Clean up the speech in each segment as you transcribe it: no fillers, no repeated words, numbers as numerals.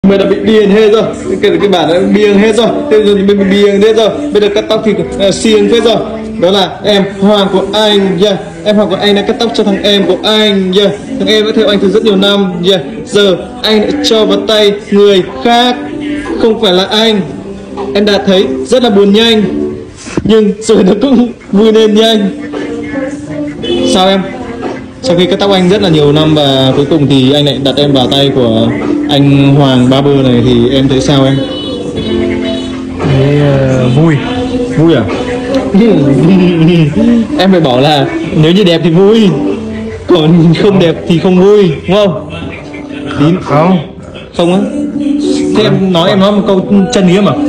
Mày đã bị điên hết rồi, cái bản đã biếng hết rồi, bây giờ thì mình biếng hết rồi, bây giờ cắt tóc thì xiên hết rồi. Đó là em Hoàng của anh, yeah. Em Hoàng của anh đã cắt tóc cho thằng em của anh, yeah. Thằng em đã theo anh từ rất nhiều năm, yeah. Giờ anh lại cho vào tay người khác, không phải là anh. Em đã thấy rất là buồn nhanh, nhưng rồi nó cũng vui lên nhanh. Sao em? Sau khi cắt tóc anh rất là nhiều năm và cuối cùng thì anh lại đặt em vào tay của anh Hoàng Barber này thì em thấy sao em? Vui. Vui à? Em phải bảo là nếu như đẹp thì vui, còn không đẹp thì không vui, đúng không? Tín không? Không á? Thế em nói một câu chân lý mà.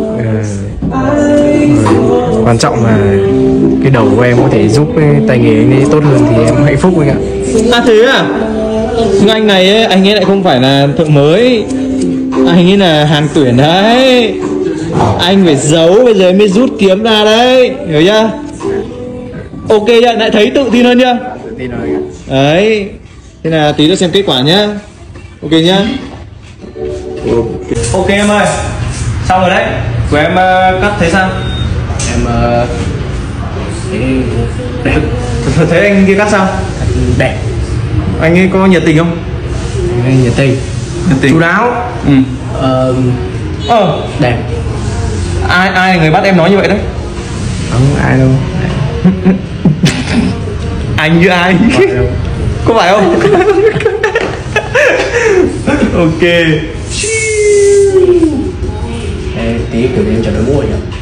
Quan trọng là cái đầu của em có thể giúp cái tay nghề anh ấy tốt hơn thì em hạnh phúc anh ạ. À thế à? Nhưng anh này ấy, anh ấy lại không phải là thợ mới, anh ấy là hàng tuyển đấy. Anh phải giấu bây giờ mới rút kiếm ra đấy, hiểu chưa? Ok chưa? Lại thấy tự tin hơn chưa? Tự tin rồi. Đấy. Thế là tí nữa xem kết quả nhá. Ok nhá. Ok em ơi. Xong rồi đấy. Của em cắt thấy sao? Em đẹp. Thấy anh kia cắt sao? Đẹp. Anh ấy có nhiệt tình không? Anh nhiệt tình. Nhiệt tình. Chu đáo. Đẹp. Ai là người bắt em nói như vậy đấy? Không ai đâu. Anh như ai? Có phải không? Ok. Ê, tí kiểu em chọn đội mũ rồi nhỉ?